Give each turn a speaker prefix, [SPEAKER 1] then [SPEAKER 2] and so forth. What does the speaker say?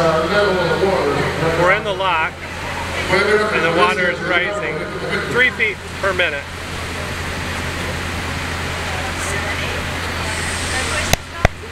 [SPEAKER 1] We're in the lock, and the water is rising 3 feet per minute.